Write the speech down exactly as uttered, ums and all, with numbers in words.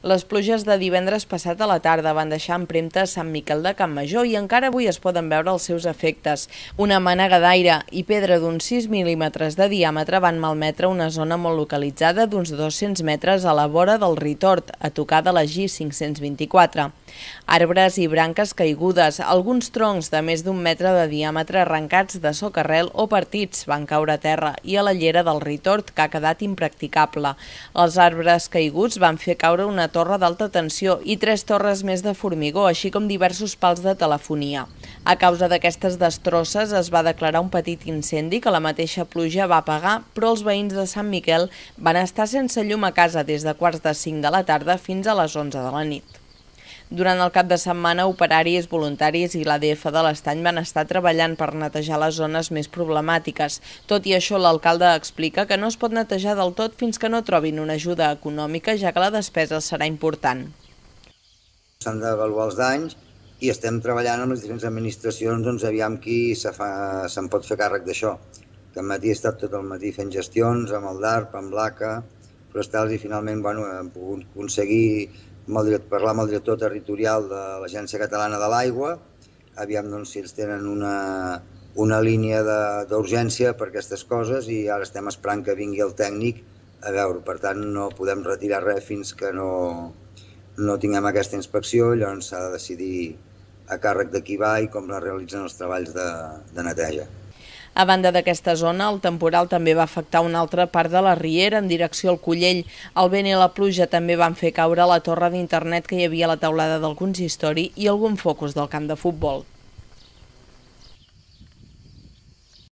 Les pluges de divendres passat a la tarda van deixar empremta a Sant Miquel de Campmajor i encara avui es poden veure els seus efectes. Una mànega d'aire i pedra d'uns sis mil·límetres de diàmetre van malmetre una zona molt localitzada d'uns dos-cents metres a la vora del Ritort, a tocar de la G cinc-cents vint-i-quatre. Arbres i branques caigudes, alguns troncs de més d'un metre de diàmetre arrencats de socarrel o partits van caure a terra i a la llera del Ritort, que ha quedat impracticable. Els arbres caiguts van fer caure una torre d'alta tensió i tres torres més de formigó, així com diversos pals de telefonia. A causa d'aquestes destrosses es va declarar un petit incendi que la mateixa pluja va apagar, però els veïns de Sant Miquel van estar sense llum a casa des de quarts de cinc de la tarda fins a les onze de la nit. Durant el cap de setmana, operaris, voluntaris i l'A D F de l'Estany van estar treballant per netejar les zones més problemàtiques. Tot i això, l'alcalde explica que no es pot netejar del tot fins que no trobin una ajuda econòmica, ja que la despesa serà important. S'han d'avaluar els danys i estem treballant amb les diferents administracions, doncs aviam qui se'n pot fer càrrec d'això. Aquest matí he estat tot el matí fent gestions amb el D A R P, amb l'A C A, forestals, i finalment bueno, hem pogut aconseguir parlar amb el director territorial de l'Agència Catalana de l'Aigua, aviam doncs, si ells tenen una, una línia d'urgència per aquestes coses, i ara estem esperant que vingui el tècnic a veure. Per tant, no podem retirar res fins que no, no tinguem aquesta inspecció, llavors s'ha de decidir a càrrec de qui va i com es realitzen els treballs de, de neteja. A banda d'aquesta zona, el temporal també va afectar una altra part de la riera en direcció al Collell. El vent i la pluja també van fer caure la torre d'internet que hi havia a la teulada del consistori i algun focus del camp de futbol.